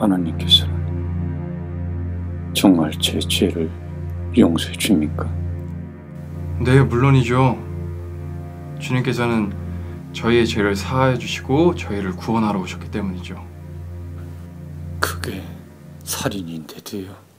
하나님께서는 정말 제 죄를 용서해 줍니까? 네, 물론이죠. 주님께서는 저희의 죄를 사하여 주시고 저희를 구원하러 오셨기 때문이죠. 그게 살인인데도요.